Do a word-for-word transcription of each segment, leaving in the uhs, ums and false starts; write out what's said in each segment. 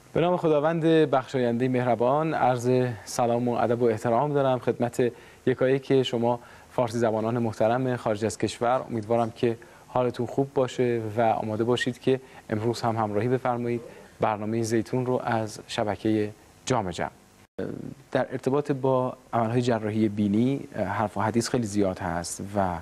به نام خداوند بخشاینده مهربان، عرض سلام و ادب و احترام دارم خدمت یکایک شما فارسی زبانان محترم خارج از کشور. امیدوارم که حالتون خوب باشه و آماده باشید که امروز هم همراهی بفرمایید برنامه زیتون رو از شبکه جام جم. در ارتباط با عملهای جراحی بینی حرف و حدیث خیلی زیاد هست و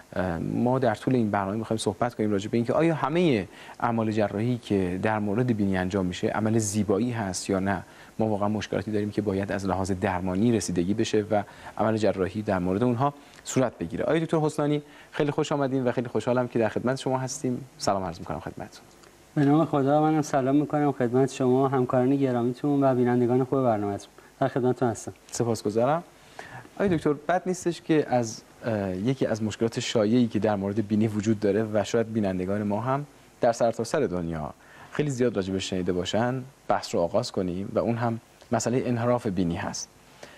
ما در طول این برنامه می‌خوایم صحبت کنیم راجع به اینکه آیا همه اعمال جراحی که در مورد بینی انجام میشه عمل زیبایی هست یا نه. ما واقعا مشکلاتی داریم که باید از لحاظ درمانی رسیدگی بشه و عمل جراحی در مورد اونها صورت بگیره. آقای دکتر حسنانی خیلی خوش آمدین و خیلی خوشحالم که در خدمت شما هستیم. سلام عرض می‌کنم خدمتتون. به نام خدا منم سلام می‌کنم خدمت شما همکاران گرامیتون و بینندگان خوب برنامه‌تون. در خدمتتون هستم. سپاسگزارم. آقای دکتر بد نیستش که از یکی از مشکلات شایعی که در مورد بینی وجود داره و شاید بینندگان ما هم در سرتاسر دنیا خیلی زیاد راجع بهش شنیده باشن بحث رو آغاز کنیم و اون هم مسئله انحراف بینی هست.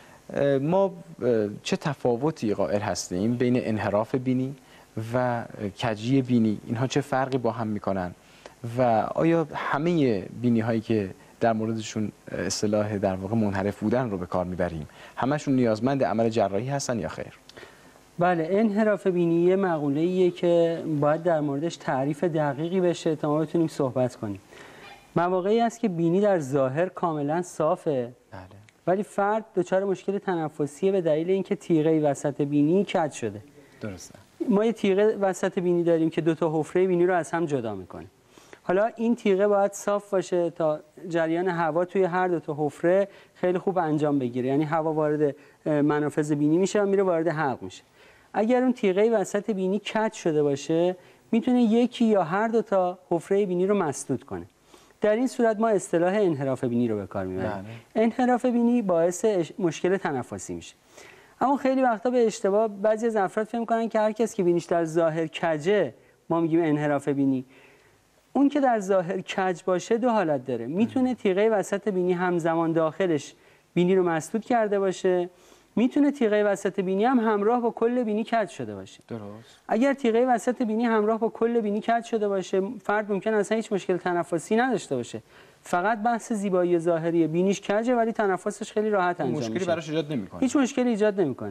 ما چه تفاوتی قائل هستیم بین انحراف بینی و کجی بینی؟ اینها چه فرقی با هم میکنن و آیا همه بینی هایی که در موردشون اصطلاح در واقع منحرف بودن رو به کار میبریم همشون نیازمند عمل جراحی هستن یا خیر؟ بله، انحراف بینی یه مقوله‌ایه که باید در موردش تعریف دقیقی بشه تا ما بتونیم صحبت کنیم. مواقعی است که بینی در ظاهر کاملا صافه، بله. ولی فرد دچار مشکل تنفسیه به دلیل اینکه تیغه وسط بینی کج شده. درسته. ما یه تیغه وسط بینی داریم که دو تا حفره بینی رو از هم جدا میکنه. حالا این تیغه باید صاف باشه تا جریان هوا توی هر دو تا حفره خیلی خوب انجام بگیره، یعنی هوا وارد منافذ بینی میشه و میره وارد حلق میشه. اگر اون تیغه وسط بینی کج شده باشه میتونه یکی یا هر دو تا حفره بینی رو مسدود کنه. در این صورت ما اصطلاح انحراف بینی رو به کار میبریم. انحراف بینی باعث مشکل تنفسی میشه. اما خیلی وقتا به اشتباه بعضی از افراد فکر می‌کنن که هر کس که بینیش در ظاهر کجه ما میگیم انحراف بینی. اون که در ظاهر کج باشه دو حالت داره. میتونه تیغه وسط بینی همزمان داخلش بینی رو مسدود کرده باشه، میتونه تیغه وسط بینی هم همراه با کل بینی کج شده باشه. درست. اگر تیغه وسط بینی همراه با کل بینی کج شده باشه فرد ممکن اصلا هیچ مشکل تنفسی نداشته باشه، فقط بحث زیبایی ظاهری بینیش کجه ولی تنفسش خیلی راحت انجام میشه. مشکلی براش ایجاد نمیکنه. هیچ مشکلی ایجاد نمیکنه.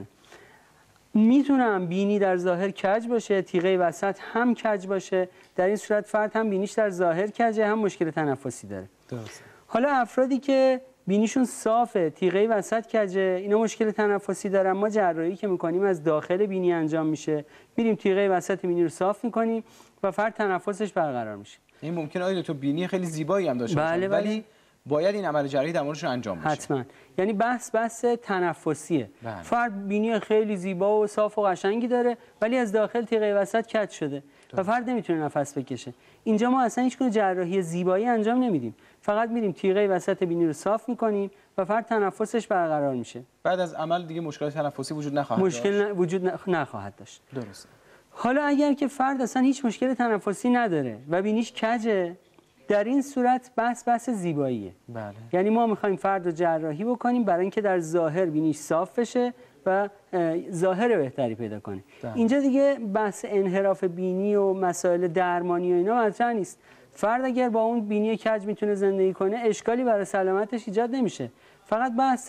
میتونم بینی در ظاهر کج باشه، تیغه وسط هم کج باشه، در این صورت فرد هم بینیش در ظاهر کجه هم مشکل تنفسی داره. درست. حالا افرادی که بینیشون صافه، تیغه وسط کجه، اینا مشکل تنفسی دارن، ما جراحی که میکنیم از داخل بینی انجام میشه، میریم تیغه وسط بینی رو صاف میکنیم و فرد تنفسش برقرار میشه. این ممکنه آید تو بینی خیلی زیبایی هم داشته بله باشه بله. ولی باید این عمل جراحی در موردش انجام بشه. حتما. یعنی بحث بحث تنفسیه. بله. فرد بینی خیلی زیبا و صاف و قشنگی داره ولی از داخل تیغه وسط کج شده و فرد نمیتونه نفس بکشه. اینجا ما اصلا هیچ گونه جراحی زیبایی انجام نمیدیم، فقط میریم تیغه وسط بینی رو صاف میکنیم و فرد تنفسش برقرار میشه. بعد از عمل دیگه مشکل تنفسی وجود نخواهد داشت. مشکل ن... وجود نخواهد داشت. درسته. حالا اگر که فرد اصلا هیچ مشکل تنفسی نداره و بینیش کجه، در این صورت بحث بحث زیباییه. بله. یعنی ما میخوایم فرد رو جراحی بکنیم برای اینکه در ظاهر بینیش صاف بشه و ظاهر بهتری پیدا کنه. ده. اینجا دیگه بحث انحراف بینی و مسائل درمانی و اینا مطرح نیست. فرد اگر با اون بینی کج میتونه زندگی کنه اشکالی برای سلامتش ایجاد نمیشه. فقط بحث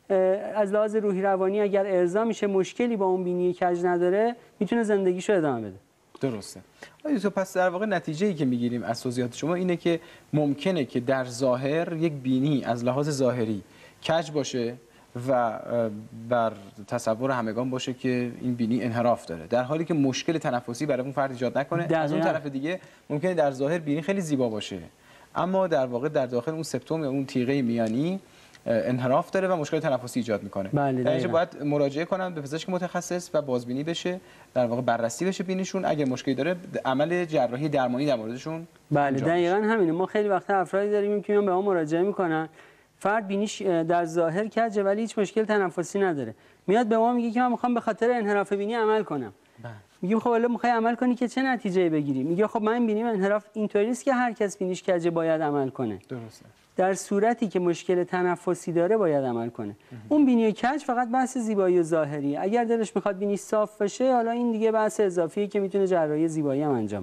از لحاظ روحی روانی اگر ارضا میشه مشکلی با اون بینی کج نداره میتونه زندگیشو ادامه بده. درسته. آیا تو پس در واقع نتیجه‌ای که میگیریم از توضیحات شما اینه که ممکنه که در ظاهر یک بینی از لحاظ ظاهری کج باشه و بر تصور همگان باشه که این بینی انحراف داره، در حالی که مشکل تنفسی برای اون فرد ایجاد نکنه. دقیقا. از اون طرف دیگه ممکنه در ظاهر بینی خیلی زیبا باشه اما در واقع در داخل اون سپتوم یا اون تیغه میانی انحراف داره و مشکل تنفسی ایجاد میکنه. بله. در اینجا باید مراجعه کنن به پزشک متخصص و بازبینی بشه، در واقع بررسی بشه بینیشون، اگر مشکلی داره عمل جراحی درمانی در موردشون. بله دقیقاً همینه. ما خیلی وقتا افرادی داریم که میان به ما مراجعه میکنن، فرد بینیش در ظاهر کجه ولی هیچ مشکل تنفسی نداره، میاد به ما میگه که من میخوام به خاطر انحراف بینی عمل کنم. بله. میگیم خب حالا میخوای عمل کنی که چه نتیجه‌ای بگیری؟ میگه خب من بینیم انحراف اینطوری است که هر کس بینیش کجه باید عمل کنه. درسته. در صورتی که مشکل تنفسی داره باید عمل کنه. اون بینی کج فقط بحث زیبایی و ظاهری. اگر دلش میخواد بینی صاف بشه حالا این دیگه بحث اضافیه که میتونه جراحی زیبایی هم انجام بده.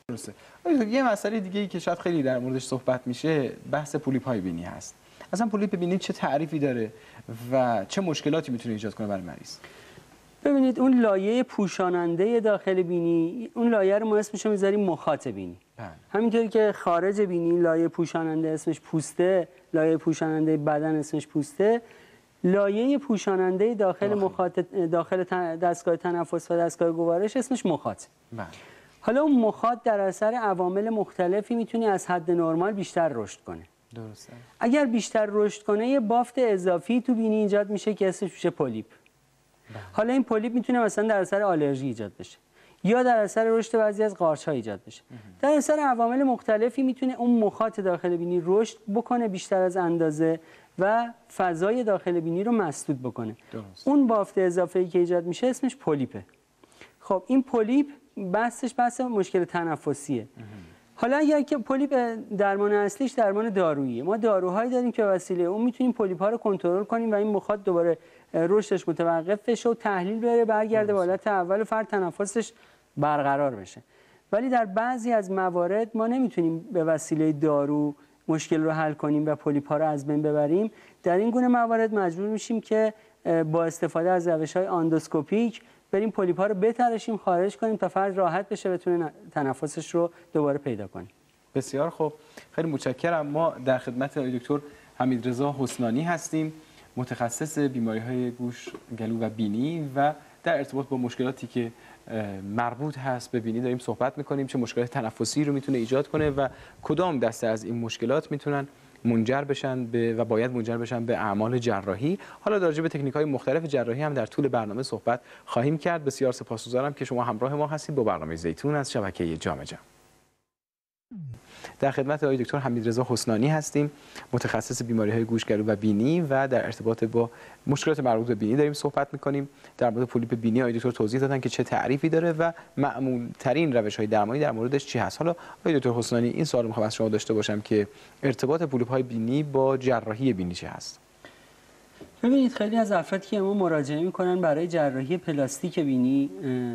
درسته. یه مسئله دیگه ای که شاید خیلی در موردش صحبت میشه بحث پولیپ های بینی هست. اصلا پولیپ بینی چه تعریفی داره و چه مشکلاتی میتونه ایجاد کنه برای مریض؟ ببینید اون لایه پوشاننده داخل بینی، اون لایه رو ما اسمش رو میذاریم مخاط بینی. بله. همینطوری که خارج بینی لایه پوشاننده اسمش پوسته، لایه پوشاننده بدن اسمش پوسته، لایه پوشاننده داخل, داخل. مخاط داخل دستگاه تنفس و دستگاه گوارش اسمش مخاط. بله. حالا اون مخاط در اثر عوامل مختلفی میتونه از حد نرمال بیشتر رشد کنه. درسته. اگر بیشتر رشد کنه یه بافت اضافی تو بینی ایجاد میشه که اسمش میشه پولیپ. بله. حالا این پولیپ میتونه مثلا در اثر آلرژی ایجاد بشه یا در اثر رشد بعضی از قارچ‌ها ایجاد بشه. اه. در اثر عوامل مختلفی میتونه اون مخاط داخل بینی رشد بکنه بیشتر از اندازه و فضای داخل بینی رو مسدود بکنه. درست. اون بافت اضافه‌ای که ایجاد میشه اسمش پولیپه. خب این پولیپ بحثش بحث مشکل تنفسیه. اه. حالا اگر که پولیپ درمان اصلیش درمان داروییه، ما داروهایی داریم که وسیله اون میتونیم پولیپ‌ها رو کنترل کنیم و این مخاط دوباره رشدش متوقف بشه و تحلیل بره برگرده به حالت اول و فرد تنفسش برقرار بشه. ولی در بعضی از موارد ما نمیتونیم به وسیله دارو مشکل رو حل کنیم و پولیپ‌ها رو از بین ببریم. در این گونه موارد مجبور میشیم که با استفاده از روش‌های آندوسکوپیک بریم پولیپ‌ها رو بتراشیم خارج کنیم تا فرد راحت بشه بتونه تنفسش رو دوباره پیدا کنه. بسیار خوب، خیلی متشکرم. ما در خدمت آقای دکتر حمیدرضا حسنانی هستیم، متخصص بیماری‌های گوش، گلو و بینی و در ارتباط با مشکلاتی که مربوط هست به بینی داریم صحبت می‌کنیم. چه مشکلات تنفسی رو میتونه ایجاد کنه و کدام دسته از این مشکلات میتونن منجر بشن به و باید منجر بشن به اعمال جراحی. حالا در راجع به تکنیک‌های مختلف جراحی هم در طول برنامه صحبت خواهیم کرد. بسیار سپاسگزارم که شما همراه ما هستید با برنامه زیتون از شبکه جام جم. در خدمت آقای دکتر حمیدرضا حسنانی هستیم، متخصص بیماری‌های گوش، گلو و بینی و در ارتباط با مشکلات مربوط به بینی داریم صحبت می‌کنیم. در مورد پولیپ بینی آقای دکتر توضیح دادن که چه تعریفی داره و معمول ترین روش‌های درمانی در موردش چی هست. حالا آقای دکتر حسنانی این سوال می‌خوام از شما داشته باشم که ارتباط پولیپ‌های بینی با جراحی بینی چه هست؟ ببینید خیلی از افرادی که ما مراجعه می‌کنن برای جراحی پلاستیک بینی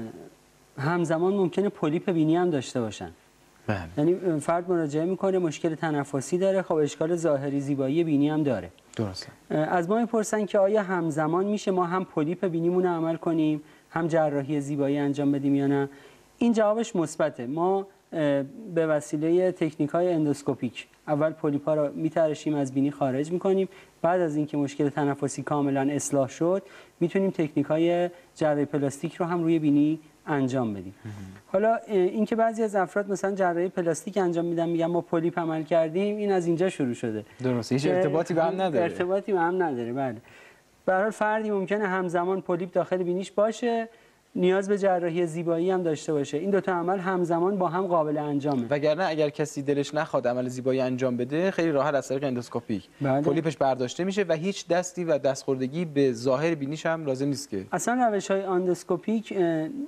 همزمان ممکنه پولیپ بینی هم داشته باشن. بله. یعنی فرد مراجعه میکنه مشکل تنفسی داره، خب اشکال ظاهری زیبایی بینی هم داره. درسته. از ما میپرسن که آیا همزمان میشه ما هم پولیپ بینیمون عمل کنیم هم جراحی زیبایی انجام بدیم یا نه؟ این جوابش مثبته. ما به وسیله تکنیک‌های اندوسکوپیک اول پولیپ‌ها رو میتراشیم از بینی خارج میکنیم، بعد از اینکه مشکل تنفسی کاملا اصلاح شد میتونیم تکنیک‌های جراحی پلاستیک رو هم روی بینی انجام بدیم. حالا اینکه بعضی از افراد مثلا جراحی پلاستیک انجام میدن میگن ما پولیپ عمل کردیم، این از اینجا شروع شده. درسته، هیچ ارتباطی به هم نداره. ارتباطی به هم نداره. بله. به هر حال فردی ممکنه همزمان پولیپ داخل بینیش باشه، نیاز به جراحی زیبایی هم داشته باشه. این دو تا عمل همزمان با هم قابل انجامه. وگرنه اگر کسی دلش نخواد عمل زیبایی انجام بده، خیلی راحت از طریق اندوسکوپیک بله. پولیپش برداشته میشه و هیچ دستی و دستخوردگی به ظاهر بینیش هم لازم نیست که. اصلا روش‌های اندوسکوپیک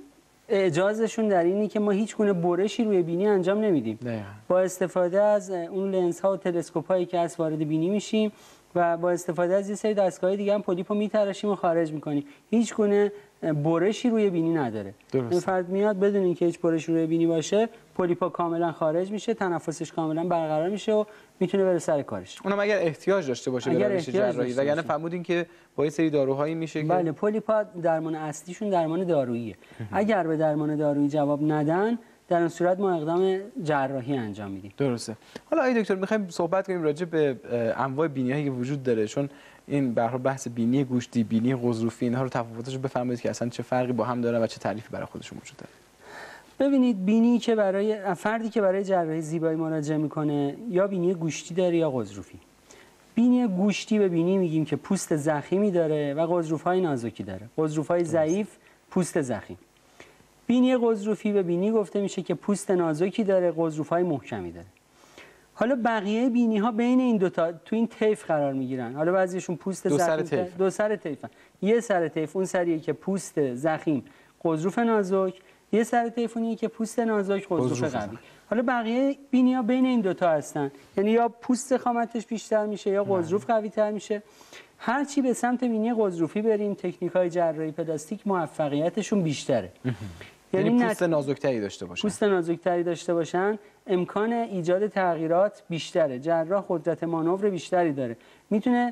اعجازشون در اینی که ما هیچ گونه برشی روی بینی انجام نمیدیم. دقیقا. با استفاده از اون لنز ها و تلسکوپ هایی که از وارد بینی میشیم و با استفاده از یه سری دستگاه دیگه هم پولیپو میتراشیم و خارج میکنیم. هیچ گونه برشی روی بینی نداره. این فرد میاد بدون اینکه هیچ برشی روی بینی باشه، پولیپا کاملا خارج میشه، تنفسش کاملا برقرار میشه و میتونه بره سر کارش. اونم اگر احتیاج داشته باشه به روش جراحی، وگرنه فرمودین که با یه سری داروهایی میشه که بله. پولیپا درمان اصلیشون درمان داروییه. اگر به درمان دارویی جواب ندن، در اون صورت ما اقدام جراحی انجام میدیم. درسته. حالا آقای دکتر میخوایم صحبت کنیم راجع به انواع بینی‌هایی که وجود داره، چون این به هر حال بحث بینی گوشتی، بینی قزروفی، اینها رو تفاوتش رو بفرمایید که اصلا چه فرقی با هم داره و چه تعریفی برای خودشون وجود داره. ببینید بینی که برای فردی که برای جراحی زیبایی مراجعه میکنه یا بینی گوشتی داره یا قزروفی. بینی گوشتی به بینی میگیم که پوست ضخیمی داره و قزروف‌های نازکی داره. قزروف‌های ضعیف، پوست ضخیم. بینی قزروفی به بینی گفته میشه که پوست نازکی داره، قزروف‌های محکمی داره. حالا بقیه بینی ها بین این دو تا تو این طیف قرار میگیرن. حالا بعضیشون پوست دو زخیم سر دو سر طیفن. یه سر طیف اون سریه که پوست زخیم، قزروف نازک، یه سر طیف اونیه که پوست نازک، قزروف قوی. حالا بقیه بینی ها بین این دو تا هستن. یعنی یا پوست خامتش بیشتر میشه یا قزروف قوی تر میشه. هر چی به سمت بینی قزروفی بریم، تکنیک‌های جراحی پلاستیک موفقیتشون بیشتره. یعنی پوست نازکتری داشته باشن. پوست نازکتری داشته باشن امکان ایجاد تغییرات بیشتره. جراح قدرت مانور بیشتری داره، میتونه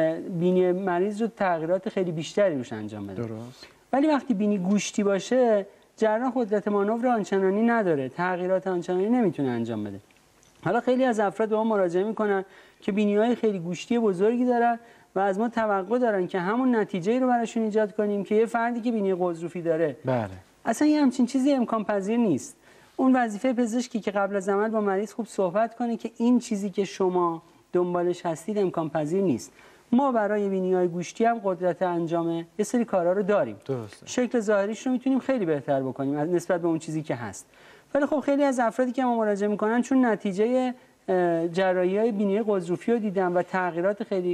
بینی مریض رو تغییرات خیلی بیشتری روش انجام بده. درست. ولی وقتی بینی گوشتی باشه جراح قدرت مانور آنچنانی نداره، تغییرات آنچنانی نمیتونه انجام بده. حالا خیلی از افراد به ما مراجعه میکنن که بینی‌های خیلی گوشتی بزرگی دارن و از ما توقع دارن که همون نتیجه‌ای رو براشون ایجاد کنیم که یه فردی که بینی قضروفی داره. بله. اصلا یه همچین چیزی امکان پذیر نیست. اون وظیفه پزشکی که قبل از عمل با مریض خوب صحبت کنه که این چیزی که شما دنبالش هستید امکان پذیر نیست. ما برای بینی‌های گوشتی هم قدرت انجام یه سری کارا رو داریم. درسته. شکل ظاهریش رو میتونیم خیلی بهتر بکنیم نسبت به اون چیزی که هست. ولی خب خیلی از افرادی که ما مراجعه میکنن چون نتیجه جراحی‌های بینی قضروفی رو دیدن و تغییرات خیلی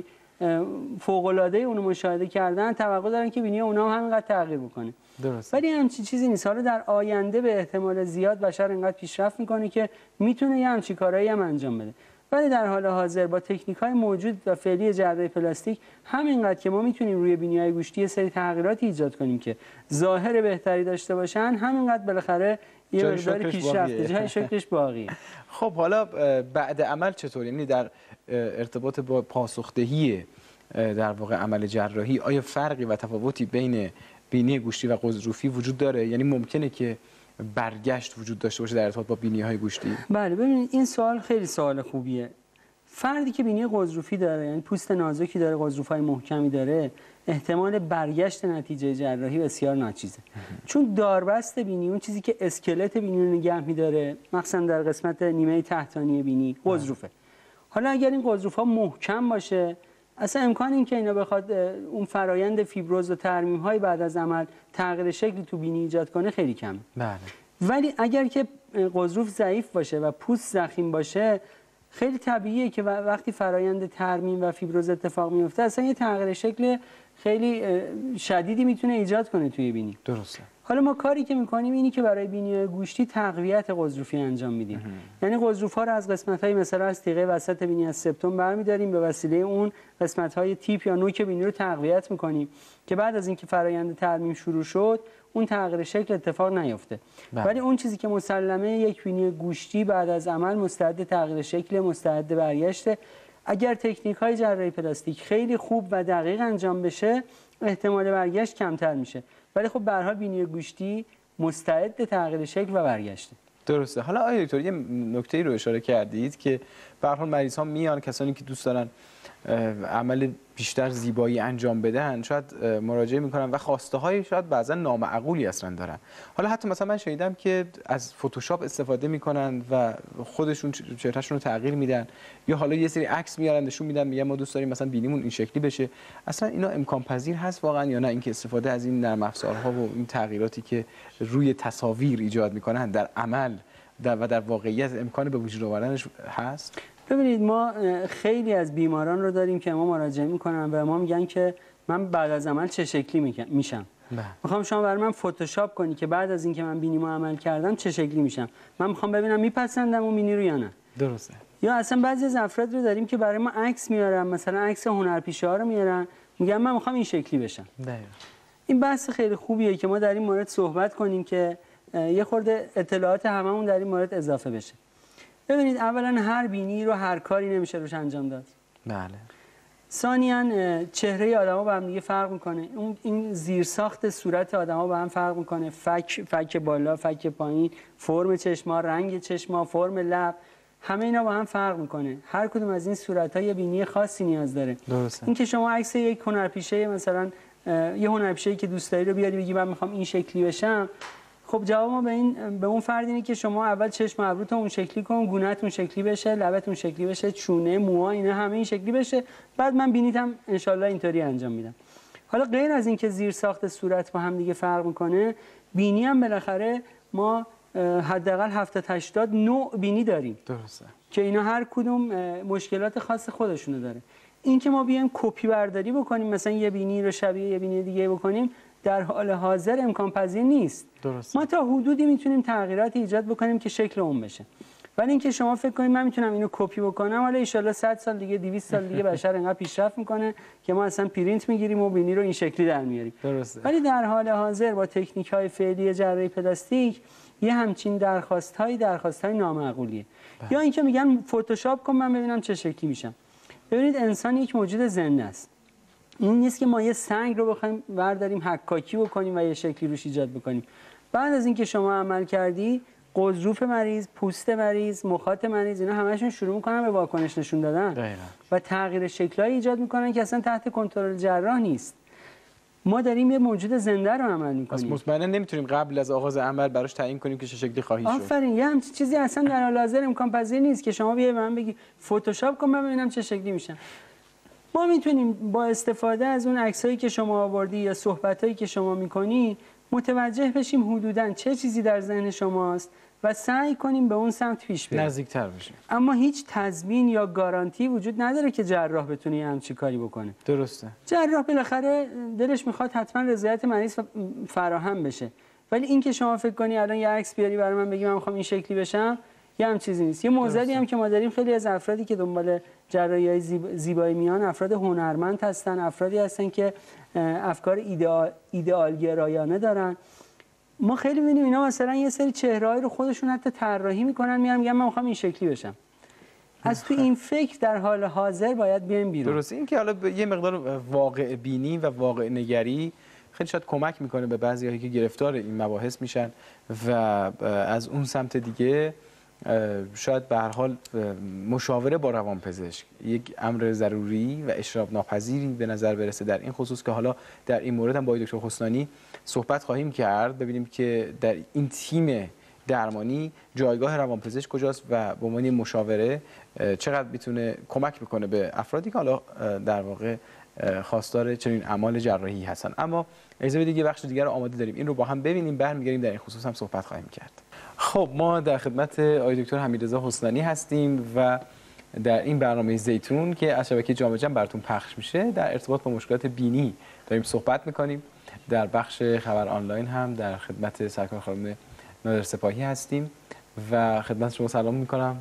فوق‌العاده اون رو مشاهده کردن، توقع دارن که بینی اونها هم همینقدر تغییر بکنه. درست. ولی همچین چیزی نیست. حالا در آینده به احتمال زیاد بشر اینقدر پیشرفت میکنه که میتونه یه همچین کارهایی هم انجام بده. ولی در حال حاضر با تکنیک‌های موجود و فعلی جراحی پلاستیک همینقدر که ما میتونیم روی بینی‌های گوشتی یه سری تغییراتی ایجاد کنیم که ظاهر بهتری داشته باشن، همینقدر بالاخره یه مقدار پیشرفته، جای شکلش باقیه. خب حالا بعد عمل چطور؟ یعنی در ارتباط با پاسخدهی در واقع عمل جراحی آیا فرقی و تفاوتی بین بینی گوشتی و قضروفی وجود داره؟ یعنی ممکنه که برگشت وجود داشته باشه در ارتباط با بینی‌های گوشتی؟ بله، ببینید این سوال خیلی سوال خوبیه. فردی که بینی قضروفی داره، یعنی پوست نازکی داره، قضروف‌های محکمی داره، احتمال برگشت نتیجه جراحی بسیار ناچیزه. چون داربست بینی، اون چیزی که اسکلت بینی رو نگه می‌داره، مخصوصا در قسمت نیمه تحتانی بینی، قضروفه. حالا اگر این قضروف‌ها محکم باشه، اصلا امکان این که اینا بخواد اون فرایند فیبروز و ترمیم‌های بعد از عمل تغییر شکلی تو بینی ایجاد کنه خیلی کمه. بله. ولی اگر که قضروف ضعیف باشه و پوست ضخیم باشه، خیلی طبیعیه که وقتی فرایند ترمیم و فیبروز اتفاق میفته اصلا یه تغییر شکل خیلی شدیدی میتونه ایجاد کنه توی بینی. درسته. حالا ما کاری که میکنیم اینی که برای بینی گوشتی تقویت قضروفی انجام میدیم. یعنی قضروف‌ها رو از قسمت‌های مثلا از تیغه وسط بینی از سپتوم برمی‌داریم، به وسیله اون قسمت‌های تیپ یا نوک بینی رو تقویت میکنیم که بعد از اینکه فرایند ترمیم شروع شد اون تغییر شکل اتفاق نیفته. ولی اون چیزی که مسلمه یک بینی گوشتی بعد از عمل مستعد تغییر شکل، مستعد برگشته. اگر تکنیک‌های جراحی پلاستیک خیلی خوب و دقیق انجام بشه احتمال برگشت کمتر میشه. ولی خب به هر حال بینی گوشتی مستعد تغییر شکل و برگشته. درسته. حالا آقای دکتر یه نکته‌ای رو اشاره کردید که به هر حال مریض‌ها میان، کسانی که دوست دارن عمل بیشتر زیبایی انجام بدن شاید مراجعه میکنن و خواسته های شاید بعضا نامعقولی اصلا دارن. حالا حتی مثلا من شنیدم که از فتوشاپ استفاده میکنن و خودشون چهرهشون رو تغییر میدن، یا حالا یه سری عکس میارن نشون میدن میگن ما دوست داریم مثلا بینیمون این شکلی بشه. اصلا اینا امکان پذیر هست واقعا یا نه، اینکه استفاده از این نرم افزارها و این تغییراتی که روی تصاویر ایجاد میکنن در عمل در و در واقعیت امکان به وجود آوردنش هست؟ ببینید ما خیلی از بیماران رو داریم که ما مراجعه میکنن و ما میگن که من بعد از عمل چه شکلی میشم. میخوام شما برای من فتوشاپ کنی که بعد از اینکه من بینیمو عمل کردم چه شکلی میشم. من میخوام ببینم میپسندم اون بینی رو یا نه. درسته. یا اصلا بعضی از افراد رو داریم که برای ما عکس میارن، مثلا عکس هنرپیشه ها رو میارن، میگن من میخوام این شکلی بشم. دقیقاً. این بحث خیلی خوبیه که ما در این مورد صحبت کنیم که یه خورده اطلاعات هممون در این مورد اضافه بشه. ببینید اولا هر بینی رو هر کاری نمیشه روش انجام داد. بله. ثانیاً چهره آدما با هم دیگه فرق میکنه. اون این زیرساخت صورت آدما با هم فرق میکنه. فک فک بالا، فک پایین، فرم چشما، رنگ چشما، فرم لب، همه اینا با هم فرق میکنه. هر کدوم از این صورت‌ها یه بینی خاصی نیاز داره. درسته. اینکه شما عکس یک هنرپیشه مثلا یه هنرپیشه‌ای که دوست داری رو بیاری بگی من میخوام این شکلی بشم، خب جواب ما به این به اون فرد اینه که شما اول چشم ابروت اون شکلی کن، گونه‌ت اون شکلی بشه، لبت اون شکلی بشه، چونه، موها اینا همه این شکلی بشه، بعد من بینیتم ان شاءالله اینطوری انجام میدم. حالا غیر از اینکه زیر ساخت صورت با هم دیگه فرق میکنه، بینی هم بالاخره ما حداقل هفتاد هشتاد نوع بینی داریم. درسته. که اینا هر کدوم مشکلات خاص خودشونو داره. این که ما بیایم کپی برداری بکنیم مثلا یه بینی رو شبیه یه بینی دیگه بکنیم در حال حاضر امکان پذیر نیست. درسته. ما تا حدودی میتونیم تغییرات ایجاد بکنیم که شکل اون بشه. ولی اینکه شما فکر کنید من میتونم اینو کپی بکنم، حالا ان شاءالله صد سال دیگه دویست سال دیگه بشر انقدر پیشرفت میکنه که ما اصلا پرینت میگیریم و بینی رو این شکلی در میاریم. درسته. ولی در حال حاضر با تکنیک های فعلی جراحی پلاستیک یه همچین درخواست های درخواست های نامعقولیه. یا اینکه میگن فتوشاپ کن من ببینم چه شکلی میشم. ببینید انسان یک موجود زنده است. این نیست که ما یه سنگ رو بخوایم برداریم حکاکی بکنیم و یه شکلی روش ایجاد بکنیم. بعد از اینکه شما عمل کردی، قضروف مریض، پوست مریض، مخاط مریض، اینا همشون شروع میکنن به واکنش نشون دادن دقیقاً. و تغییر شکل‌های ایجاد میکنن که اصلا تحت کنترل جراح نیست. ما داریم یه موجود زنده رو عمل میکنیم. پس مطمئنا نمیتونیم قبل از آغاز عمل براش تعیین کنیم که چه شکلی خواهی شد. آفرین. یه همچین چیزی اصلا در حال حاضر امکان پذیر نیست که شما بیای به من بگی فتوشاپ کن من ببینم چه شکلی میشن. ما میتونیم با استفاده از اون عکسایی که شما آوردی یا صحبتایی که شما میکنی متوجه بشیم حدوداً چه چیزی در ذهن شماست و سعی کنیم به اون سمت پیش بریم. نزدیک‌تر بشیم. اما هیچ تضمین یا گارانتی وجود نداره که جراح بتونه همچین کاری بکنه. درسته. جراح بالاخره دلش میخواد حتما رضایت مریض فراهم بشه. ولی اینکه شما فکر کنی الان یه عکس بیاری برای من بگی من میخوام این شکلی بشم، یه هم چیزی نیست. یه موضوعی هم که ما داریم خیلی از افرادی که دنبال جراحی‌های زیبایی میان افراد هنرمند هستن، افرادی هستن که افکار ایدئال ایدئالگرایانه دارن. ما خیلی می‌بینیم اینا مثلا یه سری چهره‌ای رو خودشون حتی طراحی میکنن، میان میگن من میخوام این شکلی بشم. از تو این فکر در حال حاضر باید بیایم بیرون. درسته. این که حالا یه مقدار واقع بینی و واقع نگری خیلی شاید کمک میکنه به بعضی‌هایی که گرفتار این مباحث میشن و از اون سمت دیگه شاید به هر حال مشاوره با روانپزشک یک امر ضروری و اشراف ناپذیری به نظر برسه در این خصوص که حالا در این مورد هم با دکتر حسنانی صحبت خواهیم کرد، ببینیم که در این تیم درمانی جایگاه روانپزشک کجاست و به عنوان مشاوره چقدر میتونه کمک بکنه به افرادی که حالا در واقع خواستار چنین اعمال جراحی هستن. اما اجازه بدید یه بخش دیگر رو آماده داریم، این رو با هم ببینیم، برمیگردیم در این خصوص هم صحبت خواهیم کرد. خب ما در خدمت آقای دکتر حمیدرضا حسنانی هستیم و در این برنامه زیتون که از شبکه جامعه جمع براتون پخش میشه در ارتباط با مشکلات بینی داریم صحبت میکنیم. در بخش خبر آنلاین هم در خدمت سرکار خانم نادر سپاهی هستیم و خدمت شما سلام میکنم.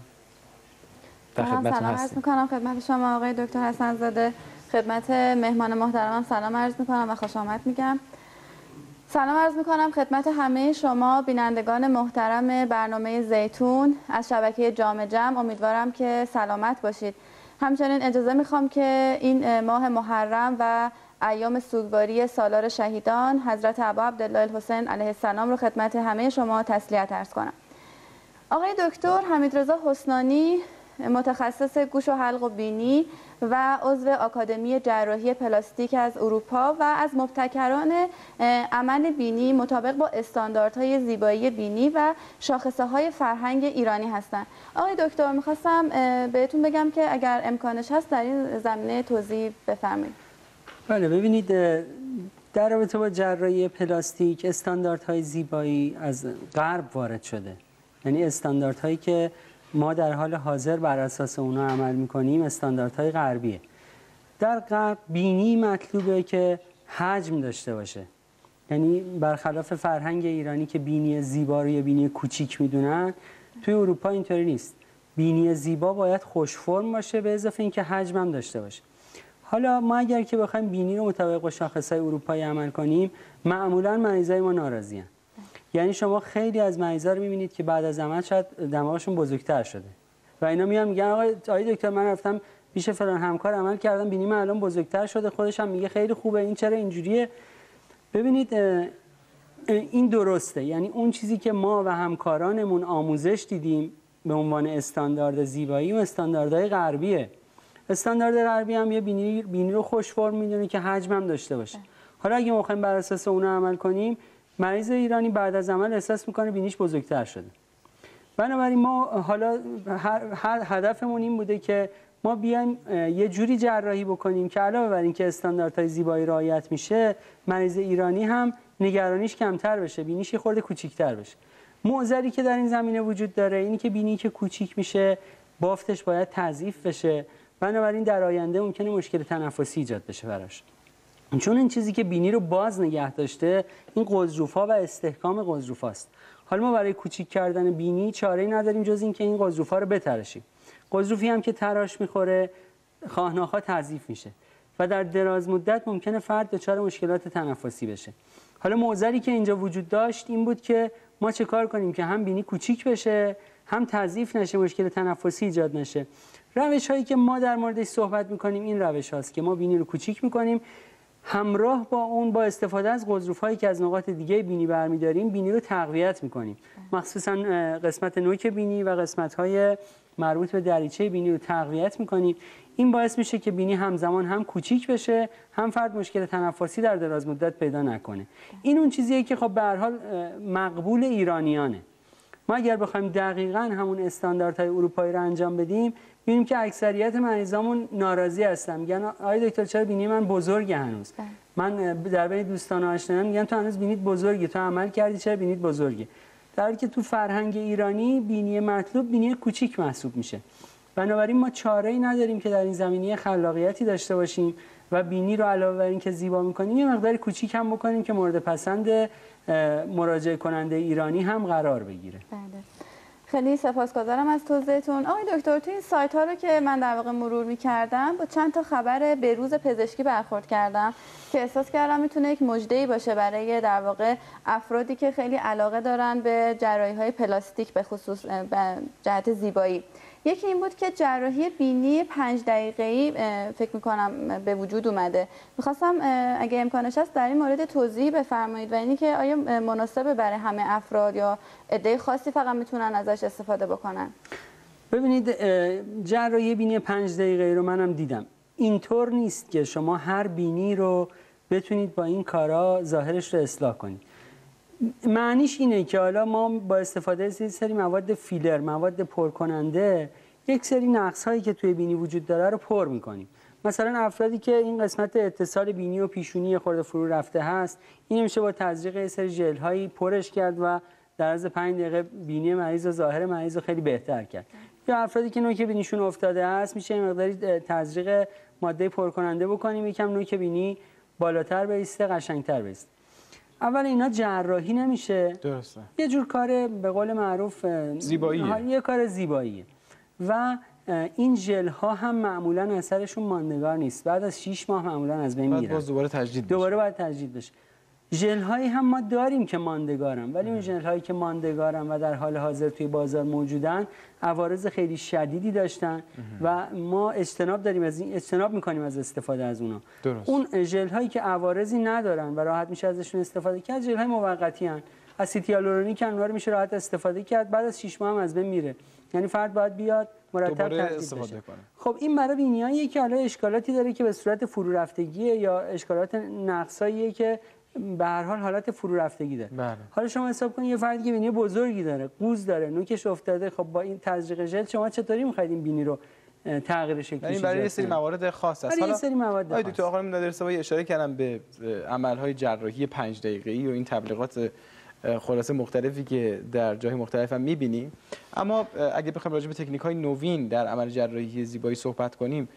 در خدمتتون سلام عرض میکنم خدمت شما آقای دکتر حسن زاده، خدمت مهمان محترمم سلام عرض میکنم و خوش آمد میگم. سلام عرض میکنم خدمت همه شما بینندگان محترم برنامه زیتون از شبکه جامعه جمع. امیدوارم که سلامت باشید. همچنین اجازه میخوام که این ماه محرم و ایام سوگواری سالار شهیدان حضرت ابا عبدالله الحسین علیه السلام رو خدمت همه شما تسلیت عرض کنم. آقای دکتر حمیدرضا حسنانی متخصص گوش و حلق و بینی و عضو آکادمی جراحی پلاستیک از اروپا و از مبتکران عمل بینی مطابق با استانداردهای زیبایی بینی و شاخصه‌های فرهنگ ایرانی هستند. آقای دکتر میخواستم بهتون بگم که اگر امکانش هست در این زمینه توضیح بفرمایید. بله ببینید در رابطه با جراحی پلاستیک استانداردهای زیبایی از غرب وارد شده، یعنی استانداردهایی که ما در حال حاضر بر اساس اونا عمل میکنیم استانداردهای غربیه. در غرب بینی مطلوبه که حجم داشته باشه، یعنی برخلاف فرهنگ ایرانی که بینی زیبا رو یه بینی کوچیک میدونن، توی اروپا اینطوری نیست. بینی زیبا باید خوش فرم باشه به اضافه اینکه حجم هم داشته باشه. حالا ما اگر که بخوایم بینی رو مطابق با شاخصهای اروپایی عمل کنیم، معمولا مریضای ما ناراضی هستند. یعنی شما خیلی از مریضا رو می‌بینید که بعد از عمل شاید دماغشون بزرگتر شده و اینا میان میگن آقای آقای دکتر من رفتم پیش فلان همکار عمل کردم بینی من الان بزرگتر شده، خودش هم میگه خیلی خوبه، این چرا اینجوریه؟ ببینید این درسته، یعنی اون چیزی که ما و همکارانمون آموزش دیدیم به عنوان استاندارد زیبایی و استانداردهای غربیه. استاندارد غربی هم یه بینی بینی رو خوش فرم میدونه که حجم هم داشته باشه. حالا اگه ما بخوایم بر اساس اون عمل کنیم، مریض ایرانی بعد از عمل احساس میکنه بینیش بزرگتر شده. بنابراین ما حالا هر, هر هدفمون این بوده که ما بیایم یه جوری جراحی بکنیم که علاوه بر اینکه استانداردهای زیبایی رعایت میشه، مریض ایرانی هم نگرانیش کمتر بشه، بینیش یه خورده کوچیک‌تر بشه. معضلی که در این زمینه وجود داره اینی که بینی که کوچیک میشه، بافتش باید تضعیف بشه. بنابراین در آینده ممکنه مشکل تنفسی ایجاد بشه براش. چون این چیزی که بینی رو باز نگه داشته این قضروف‌ها و استحکام قضروف‌هاست. حالا ما برای کوچیک کردن بینی چاره‌ای نداریم جز اینکه این قضروف‌ها رو بتراشیم. قضروفی هم که تراش میخوره خواهناخواه تضعیف میشه و در دراز مدت ممکنه فرد دچار مشکلات تنفسی بشه. حالا معضلی که اینجا وجود داشت این بود که ما چه کار کنیم که هم بینی کوچیک بشه، هم تضعیف نشه، مشکل تنفسی ایجاد نشه. روش هایی که ما در موردش صحبت میکنیم این روش هاست که ما بینی رو کوچیک میکنیم، همراه با اون با استفاده از قضروف هایی که از نقاط دیگه بینی برمیداریم بینی رو تقویت میکنیم، مخصوصا قسمت نوک بینی و قسمت های مربوط به دریچه بینی رو تقویت میکنیم. این باعث میشه که بینی همزمان هم کوچیک بشه، هم فرد مشکل تنفسی در دراز مدت پیدا نکنه. این اون چیزیه که خب به هر حال مقبول ایرانیانه. ما اگر بخوایم دقیقاً همون استانداردهای اروپایی رو انجام بدیم، می‌بینیم که اکثریت مریضامون ناراضی هستن، میگن آقای دکتر چرا بینی من بزرگه هنوز؟ من در بین دوستان و آشنایان میگن تو هنوز بینیت بزرگه، تو عمل کردی چرا بینیت بزرگه؟ در حالی که تو فرهنگ ایرانی بینی مطلوب بینی کوچیک محسوب میشه. بنابراین ما چاره‌ای نداریم که در این زمینه خلاقیتی داشته باشیم و بینی رو علاوه بر این که زیبا می‌کنیم یه مقداری کوچیک هم بکنیم که مورد پسند مراجعه کننده ایرانی هم قرار بگیره. بله. خیلی سپاسگزارم از توضیحتون. آقای دکتر تو این سایت ها رو که من در واقع مرور می‌کردم با چند تا خبر بروز پزشکی برخورد کردم که احساس کردم میتونه یک مژده‌ای باشه برای در واقع افرادی که خیلی علاقه دارن به جراحی‌های پلاستیک به خصوص به جهت زیبایی. یکی این بود که جراحی بینی پنج دقیقه‌ای فکر می‌کنم به وجود اومده. می‌خواستم اگه امکانش هست در این مورد توضیح بفرمایید و اینی که آیا مناسبه برای همه افراد یا عده خاصی فقط میتونن ازش استفاده بکنن؟ ببینید جراحی بینی پنج دقیقه‌ای رو منم دیدم. اینطور نیست که شما هر بینی رو بتونید با این کارا ظاهرش رو اصلاح کنید. معنیش اینه که حالا ما با استفاده از این سری مواد فیلر، مواد پرکننده، یک سری نقص‌هایی که توی بینی وجود داره رو پر می‌کنیم. مثلا افرادی که این قسمت اتصال بینی و پیشونی خورده فرو رفته هست، این میشه با تزریق یه سری ژل‌هایی پرش کرد و در عرض پنج دقیقه بینی مریض و ظاهر مریض رو خیلی بهتر کرد. یا افرادی که نوک بینیشون افتاده است، میشه این مقداری تزریق ماده پرکننده بکنیم، یکم نوک بینی بالاتر بیسته، قشنگتر بیسته. اول اینا جراحی نمیشه، درسته، یه جور کار به قول معروف زیباییه، یه کار زیباییه و این ژل ها هم معمولا اثرشون ماندگار نیست، بعد از شش ماه معمولا از بین میرن، باز دوباره تجدید دوباره باید تجدید بشه. ژل هایی هم ما داریم که ماندگارن، ولی اون ژل هایی که ماندگارن و در حال حاضر توی بازار موجودن عوارض خیلی شدیدی داشتن و ما اجتناب داریم از این اجتناب میکنیم از استفاده از اونا. درست. اون ژل هایی که عوارضی ندارن و راحت میشه ازشون استفاده کرد، ژل های موقتی ان، اسید هیالورونیک انوار میشه راحت استفاده کرد، بعد از شش ماه هم از بین میره. یعنی فرد باید بیاد مرتب تجدید بشه. خب این برای بینیاییه که حالا اشکالاتی داره که به صورت فرو رفتگی یا اشکالات نقصاییه که به هر حال حالت فرو رفتگی داره. بله. حالا شما حساب کنید یه فردی که بینی بزرگی داره، قوز داره، نوکش افتاده، خب با این تزریق ژل شما چطوری می‌خواید این بینی رو تغییر شکلی این برای یه سری موارد خاص است. حالا یه سری موارد خاص. دکتر آقای نادرسوایی اشاره کردم به عمل‌های جراحی پنج دقیقه‌ای و این تبلیغات خلاصه مختلفی که در جای مختلف هم می‌بینیم. اما اگه بخوایم راجع به تکنیک‌های نوین در عمل جراحی زیبایی صحبت کنیم،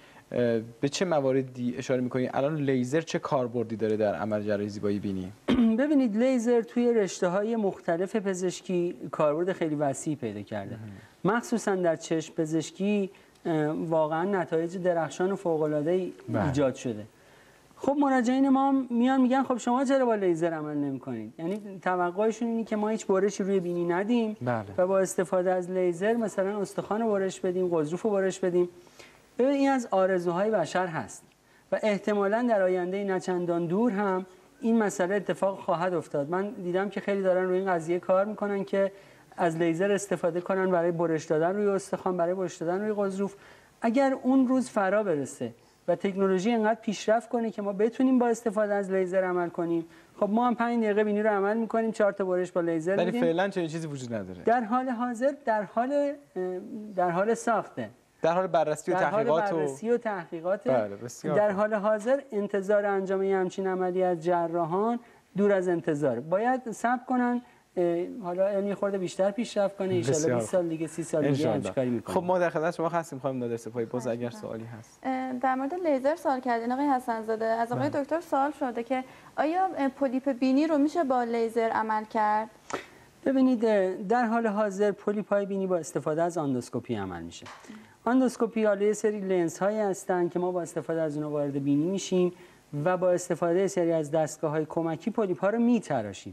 به چه مواردی اشاره می‌کنید؟ الان لیزر چه کاربردی داره در عمل جراحی زیبایی بینی؟ ببینید لیزر توی رشته‌های مختلف پزشکی کاربرد خیلی وسیعی پیدا کرده. مخصوصا در چشم پزشکی واقعا نتایج درخشان و فوق‌العاده‌ای ایجاد شده. خب مراجعین ما میان میگن خب شما چرا با لیزر عمل نمی‌کنید؟ یعنی توقعشون اینه که ما هیچ برشی روی بینی ندیم بله. و با استفاده از لیزر مثلا استخوان رو برش بدیم، قضروف رو برش بدیم. ببین این از آرزوهای بشر هست و احتمالاً در آینده نچندان دور هم این مسئله اتفاق خواهد افتاد. من دیدم که خیلی دارن روی این قضیه کار میکنن که از لیزر استفاده کنن برای برش دادن روی استخوان، برای برش دادن روی قضروف. اگر اون روز فرا برسه و تکنولوژی اینقدر پیشرفت کنه که ما بتونیم با استفاده از لیزر عمل کنیم، خب ما هم پنج دقیقه بینی رو عمل میکنیم، چهار تا برش با لیزر میدیم. ولی فعلا چنین چیزی وجود نداره. در حال حاضر در حال در حال ساخته، در حال بررسی و تحقیقات در حال بررسی و تحقیقات بله بسیار در حال حاضر انتظار انجام همچین عملی از جراحان دور از انتظار. باید صبر کنن، حالا علمی خورده بیشتر پیشرفت کنه، ان شاء الله بیست سال دیگه سی سال دیگه همین کاری میکنه. خب ما در خدمت شما هستیم خانم نادرسپایی، باز اگر سوالی هست. در مورد لیزر سوال کردین آقای حسن زاده، از آقای دکتر سوال شده که آیا پولیپ بینی رو میشه با لیزر عمل کرد؟ ببینید در حال حاضر پلیپ‌های بینی با استفاده از آندوسکوپی عمل میشه. آندوسکوپی حالا یه سری لنز هایی هستن که ما با استفاده از اونها وارد بینی میشیم و با استفاده سری از دستگاه‌های کمکی پلیپ‌ها رو میتراشیم.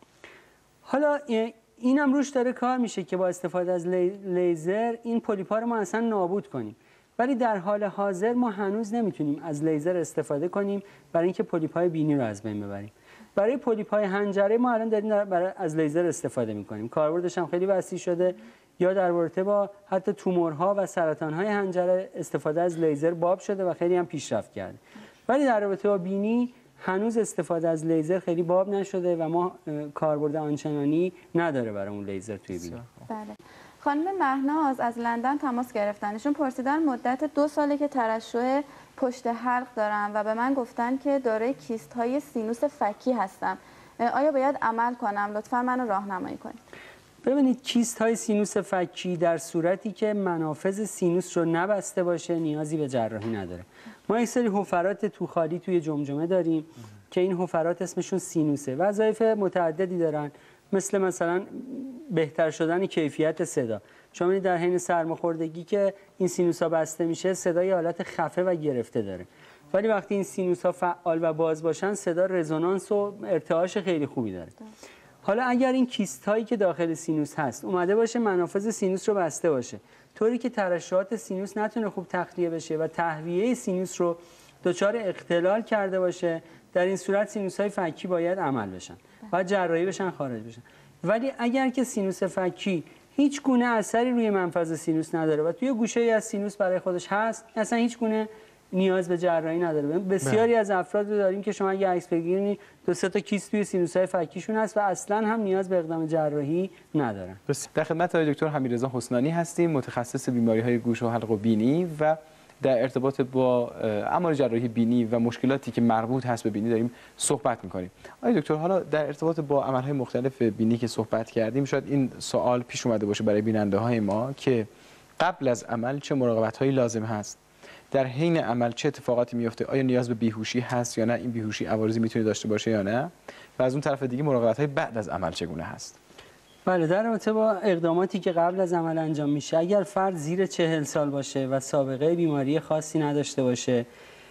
حالا اینم روش داره کار میشه که با استفاده از لیزر این پلیپ‌ها رو ما اصلا نابود کنیم. ولی در حال حاضر ما هنوز نمیتونیم از لیزر استفاده کنیم برای اینکه پلیپ‌های بینی رو از بین ببریم. برای پلیپ‌های حنجره ما الان داریم برای از لیزر استفاده می‌کنیم. کاربردش هم خیلی وسیع شده. یا در رابطه با حتی تومورها و سرطان‌های حنجره استفاده از لیزر باب شده و خیلی هم پیشرفت کرده. ولی در رابطه با بینی هنوز استفاده از لیزر خیلی باب نشده و ما کاربرد آنچنانی نداره برای اون لیزر توی بینی. بله. خانم مهناز از لندن تماس گرفتن. ایشون پرسیدن مدت دو ساله که ترشح پشت حلق دارم و به من گفتن که دارای کیست های سینوس فکی هستم. آیا باید عمل کنم؟ لطفا منو راهنمایی کنید. ببینید کیست های سینوس فکی در صورتی که منافذ سینوس رو نبسته باشه نیازی به جراحی نداره. ما یک سری حفرات توخالی توی جمجمه داریم که این حفرات اسمشون سینوسه. وظایف متعددی دارن، مثل مثلا بهتر شدن کیفیت صدا. شما در حین سرماخوردگی که این سینوس ها بسته میشه صدای حالت خفه و گرفته داره. ولی وقتی این سینوس ها فعال و باز باشن صدا رزونانس و ارتعاش خیلی خوبی داره. حالا اگر این کیست هایی که داخل سینوس هست اومده باشه منافذ سینوس رو بسته باشه طوری که ترشحات سینوس نتونه خوب تخلیه بشه و تهویه سینوس رو دچار اختلال کرده باشه، در این صورت سینوس های فکی باید عمل بشن و جراحی بشن، خارج بشن. ولی اگر که سینوس فکی هیچ گونه اثری روی منفذ سینوس نداره و توی گوشه‌ای از سینوس برای خودش هست، اصلا هیچ گونه نیاز به جراحی نداره. بسیاری از افراد رو داریم که شما اگه عکس بگیرید دو سه تا کیست توی سینوس‌های فکیشون هست و اصلا هم نیاز به اقدام جراحی ندارن. در خدمت آقای دکتر حمیدرضا حسنانی هستیم، متخصص بیماری‌های گوش و حلق و بینی و در ارتباط با اعمال جراحی بینی و مشکلاتی که مربوط هست به بینی داریم صحبت می‌کنیم. آقای دکتر حالا در ارتباط با عمل‌های مختلف بینی که صحبت کردیم شاید این سوال پیش اومده باشه برای بیننده‌های ما که قبل از عمل چه مراقبت‌هایی لازم هست؟ در حین عمل چه اتفاقاتی میفته؟ آیا نیاز به بیهوشی هست یا نه؟ این بیهوشی عوارضی میتونه داشته باشه یا نه؟ و از اون طرف دیگه مراقبت‌های بعد از عمل چگونه هست؟ بله، در رابطه با اقداماتی که قبل از عمل انجام میشه، اگر فرد زیر چهل سال باشه و سابقه بیماری خاصی نداشته باشه،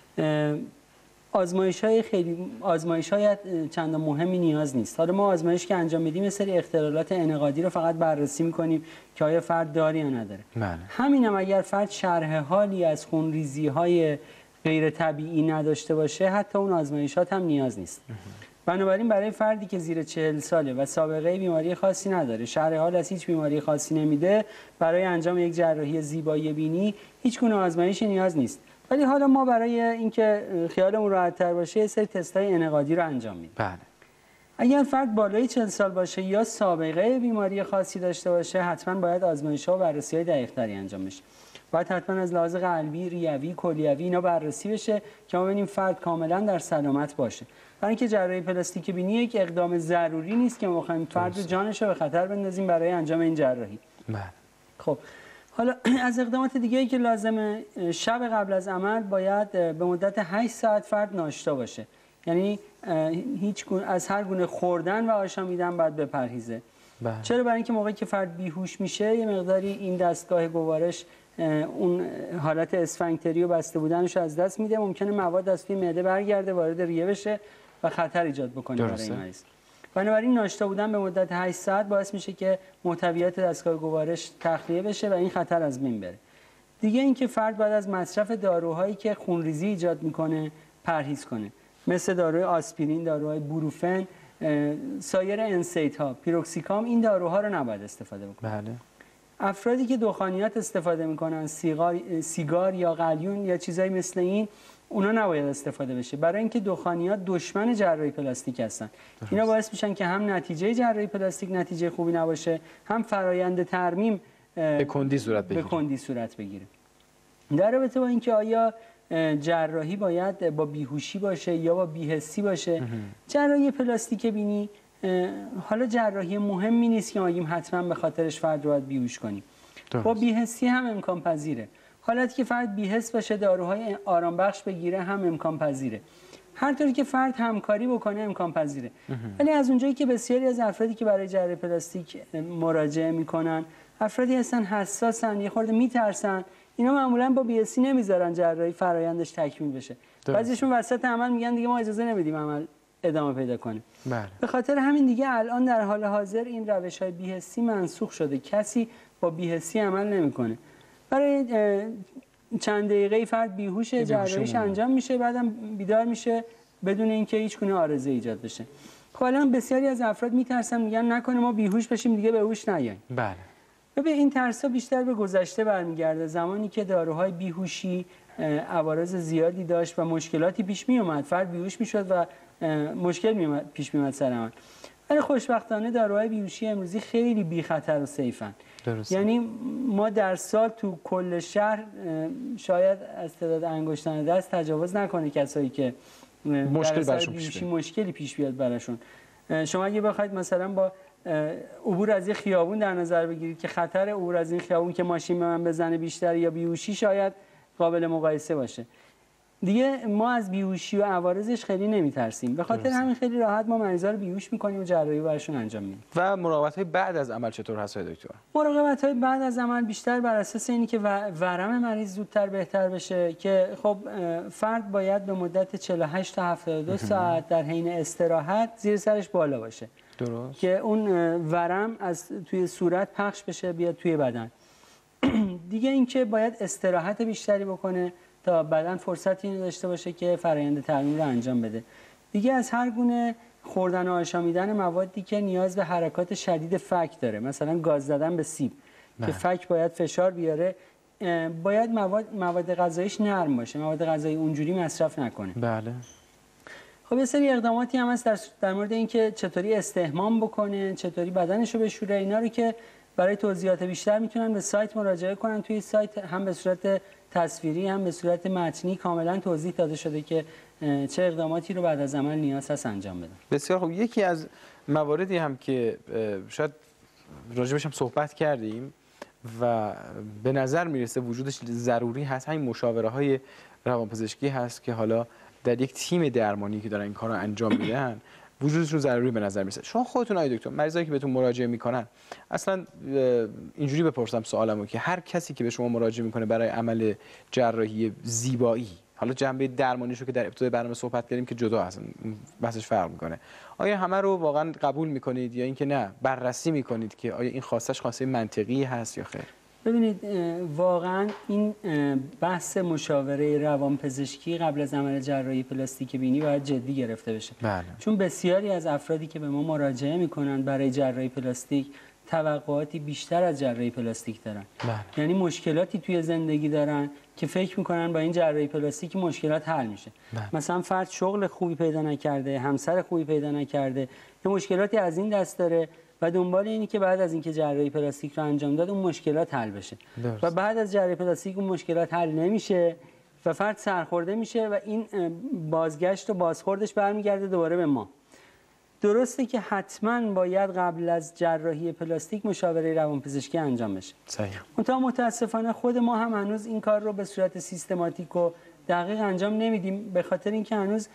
آزمایش‌های خیلی آزمایش‌های چندان مهمی نیاز نیست. حالا ما آزمایش که انجام میدیم یه سری اختلالات انعقادی رو فقط بررسی می‌کنیم که آیا فرد داره یا نداره. بله. همینم اگر فرد شرح حالی از خونریزی‌های غیر طبیعی نداشته باشه، حتی اون آزمایشات هم نیاز نیست. بنابراین برای فردی که زیر چهل ساله و سابقه بیماری خاصی نداره، شرح حال از هیچ بیماری خاصی نمیده، برای انجام یک جراحی زیبایی بینی هیچ گونه آزمایشی نیاز نیست. ولی حالا ما برای اینکه خیالمون راحت‌تر باشه یه سری تست‌های انعقادی رو انجام میدیم. بله. اگر فرد بالای چهل سال باشه یا سابقه بیماری خاصی داشته باشه، حتما باید آزمایش‌ها و بررسی‌های دقیق‌تری انجام بشه. باید حتما از لحاظ قلبی، ریوی، کلیوی اینا بررسی بشه که ما ببینیم فرد کاملا در سلامت باشه. برای اینکه جراحی پلاستیک بینی یک اقدام ضروری نیست که ما بخوایم فرد جانش رو به خطر بندازیم برای انجام این جراحی. بله. خب حالا از اقدامات دیگه‌ای که لازمه، شب قبل از عمل باید به مدت هشت ساعت فرد ناشتا باشه. یعنی هیچ گونه از هر گونه خوردن و آشامیدن باید بپرهیزه. بله. چرا؟ برای اینکه موقعی که فرد بیهوش میشه یه مقداری این دستگاه گوارش اون حالت اسفنکتری و بسته بودنش از دست میده، ممکنه مواد از توی معده برگرده وارد ریه بشه و خطر ایجاد بکنه برای این مریض. بنابراین ناشتا بودن به مدت هشت ساعت باعث میشه که محتویات دستگاه گوارش تخلیه بشه و این خطر از بین بره. دیگه اینکه فرد بعد از مصرف داروهایی که خونریزی ایجاد میکنه پرهیز کنه، مثل داروی آسپرین، داروهای بروفن، سایر انسیت ها، پیروکسیکام، این داروها رو نباید استفاده بکنه. بله. افرادی که دخانیات استفاده میکنن، سیگار سیگار یا قلیون یا چیزایی مثل این، اونا نباید استفاده بشه، برای اینکه دخانیات دشمن جراحی پلاستیک هستن. اینا باعث میشن که هم نتیجه جراحی پلاستیک نتیجه خوبی نباشه، هم فرایند ترمیم به کندی صورت بگیره. به کندی صورت بگیره. در رابطه با اینکه آیا جراحی باید با بیهوشی باشه یا با بی‌حسی باشه، جراحی پلاستیک بینی حالا جراحی مهمی نیست که ما بگیم حتما به خاطرش فرد رو باید بیهوش کنیم. با بی‌حسی هم امکان پذیره. حالتی که فرد بی‌حس باشه داروهای آرام بخش بگیره هم امکان پذیره. هر طوری که فرد همکاری بکنه امکان پذیره. ولی از اونجایی که بسیاری از افرادی که برای جراحی پلاستیک مراجعه میکنن افرادی هستن حساسن، یه خورده میترسن، اینا معمولا با بی اس سی نمیذارن جراحی فرایندش تکمیل بشه. بعضیشون وسط عمل میگن دیگه ما اجازه نمیدیم عمل ادامه پیدا کنه. بله. به خاطر همین دیگه الان در حال حاضر این روش‌های بی‌حسی منسوخ شده. کسی با بی‌حسی عمل نمیکنه. برای چند دقیقه فرد بیهوش جراحیش انجام میشه، بعدم بیدار میشه بدون اینکه هیچ گونه عارضه ایجاد بشه. خب الان بسیاری از افراد میترسن، میگن نکنه ما بیهوش بشیم دیگه به هوش نیاییم. بله. ببین این ترسا بیشتر به گذشته برمیگرده، زمانی که داروهای بیهوشی عوارض زیادی داشت و مشکلاتی پیش می اومد، فرد بیهوش میشد و مشکل می پیش می اومد سر عمل. ولی خوشبختانه داروهای بیهوشی امروزی خیلی بی خطر و سیفن. درسته. یعنی ما در سال تو کل شهر شاید از تعداد انگشتان دست تجاوز نکنه کسایی که مشکل براشون پیش بیاد، مشکلی پیش بیاد براشون. شما اگه بخواید مثلا با عبور از یه خیابون در نظر بگیرید که خطر عبور از این خیابون که ماشین به من بزنه بیشتر یا بیهوشی شاید قابل مقایسه باشه. دیگه ما از بیهوشی و عوارضش خیلی نمیترسیم. به خاطر همین خیلی راحت ما مریضا رو بیهوش میکنیم و جراحی براشون انجام میدیم. و مراقبت‌های بعد از عمل چطور هست دکتر؟ مراقبت‌های بعد از عمل بیشتر بر اساس اینی که ورم مریض زودتر بهتر بشه که خب فرد باید به مدت چهل و هشت تا هفتاد و دو ساعت در حین استراحت زیر سرش بالا باشه. درست. که اون ورم از توی صورت پخش بشه بیاد توی بدن. دیگه اینکه باید استراحت بیشتری بکنه تا بدن فرصتی داشته باشه که فرآیند ترمیم رو انجام بده. دیگه از هر گونه خوردن و آشامیدن موادی که نیاز به حرکات شدید فک داره، مثلا گاز دادن به سیب که فک باید فشار بیاره، باید مواد مواد غذاییش نرم باشه، مواد غذایی اونجوری مصرف نکنه. بله. خب یه سری اقداماتی هم هست در, در مورد اینکه چطوری استحمام بکنه، چطوری بدنش رو بشوره، اینا رو که برای توضیحات بیشتر میتونن به سایت مراجعه کنن. توی سایت هم به صورت تصویری هم به صورت متنی کاملا توضیح داده شده که چه اقداماتی رو بعد از عمل نیاز هست انجام بدن. بسیار خوب. یکی از مواردی هم که شاید راجبش هم صحبت کردیم و به نظر میرسه وجودش ضروری هست، همین مشاوره های روانپزشکی هست که حالا در یک تیم درمانی که دارن این کار رو انجام میدن وجودشون ضروری به نظر میرسه. شما خودتون آقای دکتر مریضایی که بهتون مراجعه میکنن، اصلا اینجوری بپرسم سوالمو که هر کسی که به شما مراجعه میکنه برای عمل جراحی زیبایی، حالا جنبه درمانیشو که در ابتدای برنامه صحبت کردیم که جدا هستن، بحثش فرق میکنه، آیا همه رو واقعا قبول میکنید یا اینکه نه بررسی میکنید که آیا این خواستش خواسته منطقی هست یا خیر؟ ببینید واقعا این بحث مشاوره روانپزشکی قبل از عمل جراحی پلاستیک بینی باید جدی گرفته بشه. بله. چون بسیاری از افرادی که به ما مراجعه میکنن برای جراحی پلاستیک توقعاتی بیشتر از جراحی پلاستیک دارن. بله. یعنی مشکلاتی توی زندگی دارن که فکر میکنن با این جراحی پلاستیک مشکلات حل میشه. بله. مثلا فرد شغل خوبی پیدا نکرده، همسر خوبی پیدا نکرده، یه مشکلاتی از این دست داره و دنبال اینی که بعد از اینکه جراحی پلاستیک رو انجام داد اون مشکلات حل بشه. درست. و بعد از جراحی پلاستیک اون مشکلات حل نمیشه و فرد سرخورده میشه و این بازگشت و بازخوردش برمیگرده دوباره به ما. درسته که حتما باید قبل از جراحی پلاستیک مشاوره روانپزشکی انجام بشه. صحیح. منتها متاسفانه خود ما هم هنوز این کار رو به صورت سیستماتیک و دقیق انجام نمیدیم به خاطر اینکه هنوز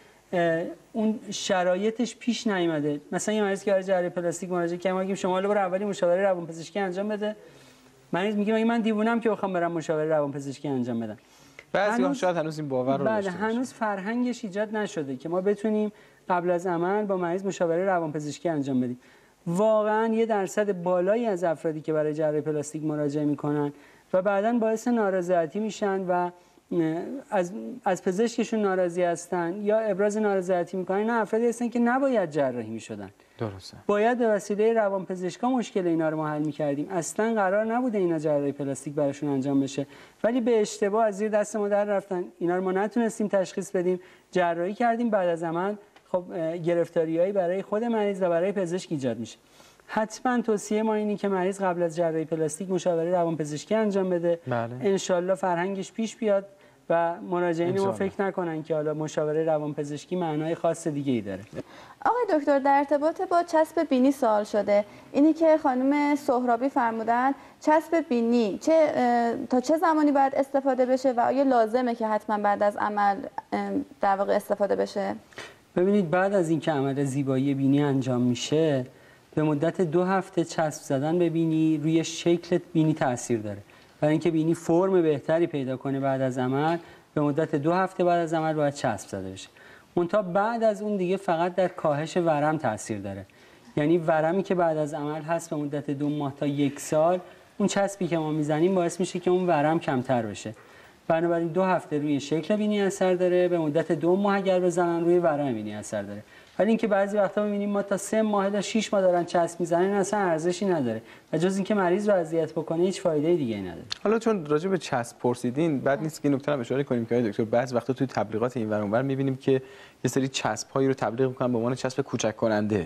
اون شرایطش پیش نیامده. مثلا یه مریض که برای جراحی پلاستیک مراجعه کرد، ما میگیم شما حالا برو اولی مشاوره روانپزشکی انجام بده. مریض میگه مگه من دیوونم که بخوام برم مشاوره روانپزشکی انجام بدم. بعضی شاید هنوز این باور رو داشته باشن. هنوز فرهنگش ایجاد نشده که ما بتونیم قبل از عمل با مریض مشاوره روانپزشکی انجام بدیم. واقعا یه درصد بالایی از افرادی که برای جراحی پلاستیک مراجعه میکنن و بعداً باعث نارضایتی میشن و از از پزشکشون ناراضی هستن یا ابراز نارضایتی میکنن، نه افرادی هستن که نباید جراحی میشدن. درسته. باید به وسیله روانپزشکا مشکل اینا رو ما حل میکردیم. اصلا قرار نبوده اینا جراحی پلاستیک براشون انجام بشه، ولی به اشتباه از زیر دست ما در رفتن. اینا رو ما نتونستیم تشخیص بدیم، جراحی کردیم، بعد از عمل خب گرفتاریایی برای خود مریض و برای پزشک ایجاد میشه. حتما توصیه ما اینه که مریض قبل از جراحی پلاستیک مشاوره روانپزشکی انجام بده. بله. ان شاءالله فرهنگش پیش بیاد و مراجعین ما فکر نکنن که حالا مشاوره روانپزشکی معنای خاص دیگه ای داره. آقای دکتر، در ارتباط با چسب بینی سوال شده. اینی که خانم سهرابی فرمودن چسب بینی چه تا چه زمانی باید استفاده بشه و آیا لازمه که حتما بعد از عمل در واقع استفاده بشه؟ ببینید، بعد از اینکه عمل زیبایی بینی انجام میشه به مدت دو هفته چسب زدن به بینی روی شکل بینی تاثیر داره. برای اینکه بینی فرم بهتری پیدا کنه بعد از عمل به مدت دو هفته بعد از عمل باید چسب زده بشه. منتها بعد از اون دیگه فقط در کاهش ورم تاثیر داره. یعنی ورمی که بعد از عمل هست به مدت دو ماه تا یک سال، اون چسبی که ما میزنیم باعث میشه که اون ورم کمتر بشه. بنابراین دو هفته روی شکل بینی اثر داره، به مدت دو ماه اگر بزنن روی ورم بینی اثر داره. ولی اینکه بعضی وقتا می‌بینیم ما تا سه ماه تا شش ماه دارن چسب میزنن، اصلا ارزشی نداره و جز اینکه مریض رو اذیت بکنه هیچ فایده دیگه نداره. حالا چون راجع به چسب پرسیدین، بعد نیست که نکته هم اشاره کنیم که دکتر بعضی وقتا توی تبلیغات این ور اونور می‌بینیم که یه سری چسب‌هایی رو تبلیغ می‌کنن به عنوان چسب کوچک کننده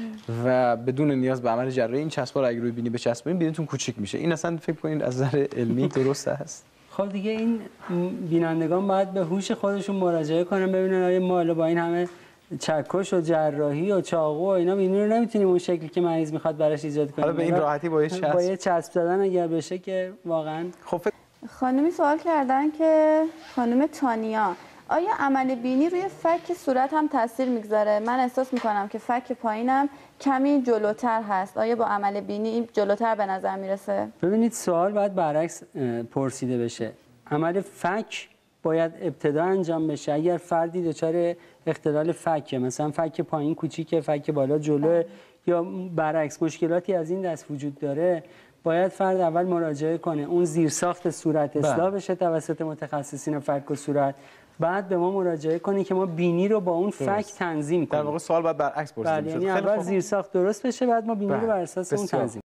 و بدون نیاز به عمل جراحی این چسب‌ها رو اگه روی بینی بچسبونین بینیتون کوچیک میشه. این اصلا فکر کنید از نظر علمی درست است؟ خب دیگه این بینندگان باید به هوش خودشون مراجعه کنن ببینن آیا ما با این همه چکش و جراحی و چاقو و اینا بینی رو نمیتونیم اون شکلی که مریض میخواد براش ایجاد کنیم. حالا به این راحتی با یه چسب با یه چسب زدن اگر بشه که واقعا. خب فکر... خانمی سوال کردن که خانم تانیا، آیا عمل بینی روی فک صورت هم تاثیر میگذاره؟ من احساس میکنم که فک پایینم کمی جلوتر هست. آیا با عمل بینی جلوتر به نظر میرسه؟ ببینید، سوال باید برعکس پرسیده بشه. عمل فک باید ابتدا انجام بشه. اگر فردی دچار اختلال فک، مثلا فک پایین کوچیکه، فک بالا جلوه یا برعکس مشکلاتی از این دست وجود داره، باید فرد اول مراجعه کنه، اون زیرساخت صورت اصلاح بشه توسط متخصصین فک و صورت، بعد به ما مراجعه کنه که ما بینی رو با اون فک تنظیم کنیم. در واقع سوال باید برعکس پرسیده بشه. یعنی اول زیرساخت درست بشه، بعد ما بینی رو بر اساس اون تنظیم